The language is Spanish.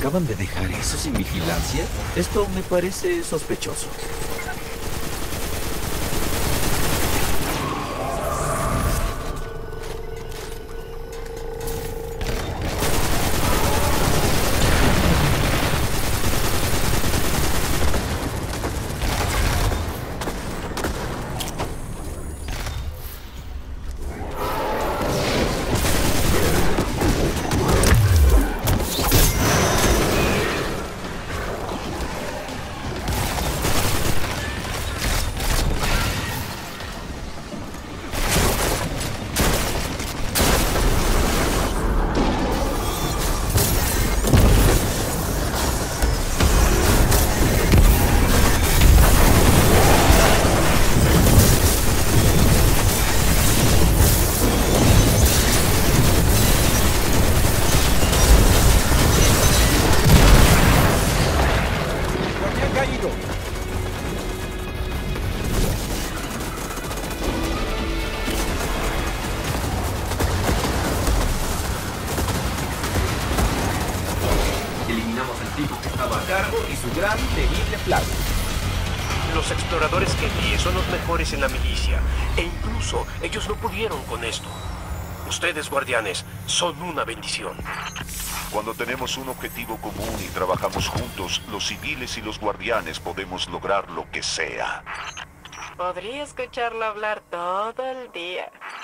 ¿Acaban de dejar eso sin vigilancia? Esto me parece sospechoso. Eliminamos al tipo que estaba a cargo y su gran, temible plaga. Los exploradores que envié son los mejores en la milicia. E incluso ellos no pudieron con esto. Ustedes, guardianes, son una bendición. Cuando tenemos un objetivo común y trabajamos juntos, los civiles y los guardianes podemos lograr lo que sea. Podría escucharlo hablar todo el día.